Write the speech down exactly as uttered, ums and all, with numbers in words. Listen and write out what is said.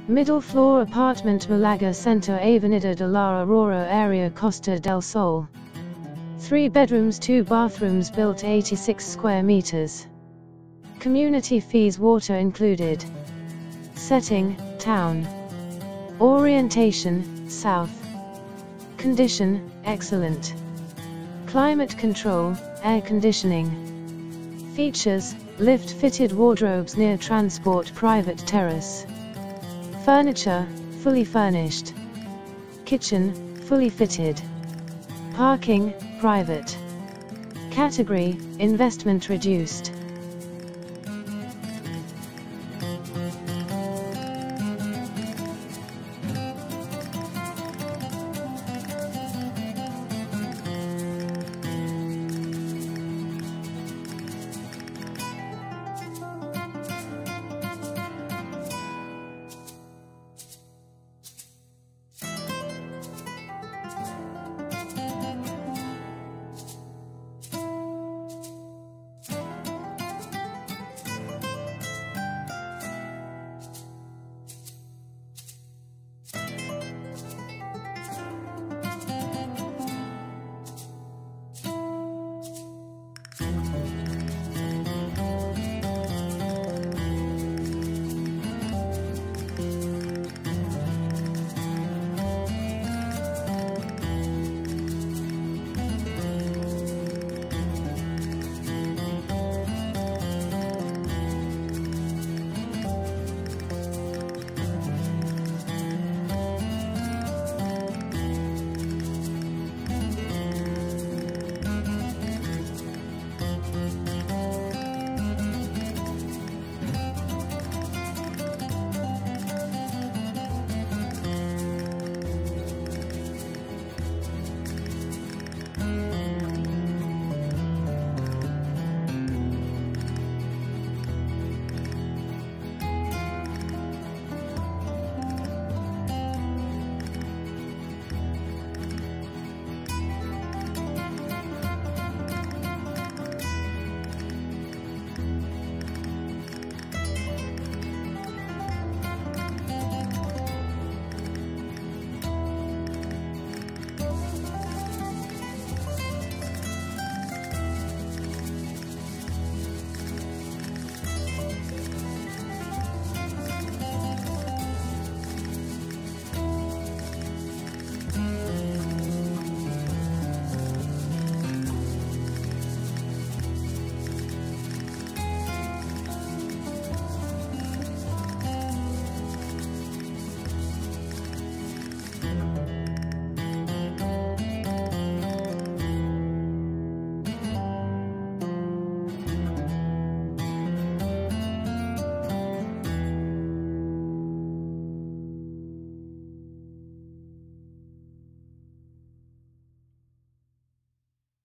Middle floor apartment Malaga Center Avenida de la Aurora area Costa del Sol. Three bedrooms two bathrooms built eighty-six square meters. Community fees water included. Setting, town. Orientation, south. Condition, excellent. Climate control, air conditioning. Features, lift-fitted wardrobes near transport private terrace. Furniture, fully furnished. Kitchen, fully fitted. Parking, private. Category, investment reduced.